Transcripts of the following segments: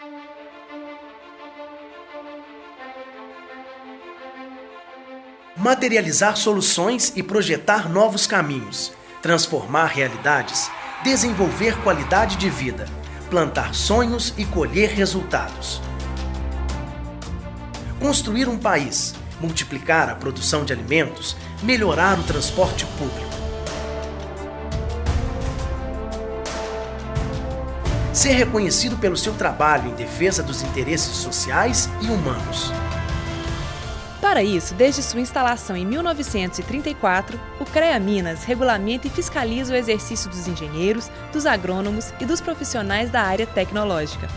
Materializar soluções e projetar novos caminhos, transformar realidades, desenvolver qualidade de vida, plantar sonhos e colher resultados. Construir um país, multiplicar a produção de alimentos, melhorar o transporte público. Ser reconhecido pelo seu trabalho em defesa dos interesses sociais e humanos. Para isso, desde sua instalação em 1934, o CREA Minas regulamenta e fiscaliza o exercício dos engenheiros, dos agrônomos e dos profissionais da área tecnológica.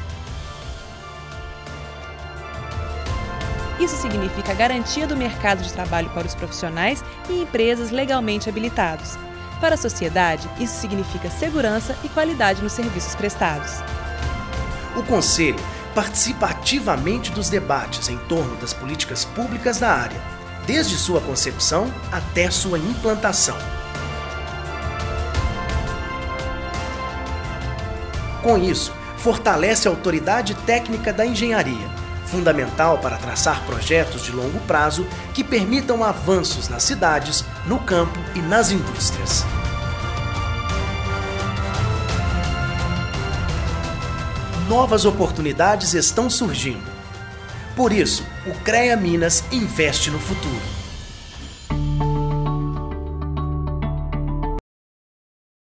Isso significa a garantia do mercado de trabalho para os profissionais e empresas legalmente habilitados. Para a sociedade, isso significa segurança e qualidade nos serviços prestados. O Conselho participa ativamente dos debates em torno das políticas públicas da área, desde sua concepção até sua implantação. Com isso, fortalece a autoridade técnica da engenharia, fundamental para traçar projetos de longo prazo que permitam avanços nas cidades, no campo e nas indústrias. Novas oportunidades estão surgindo. Por isso, o CREA Minas investe no futuro.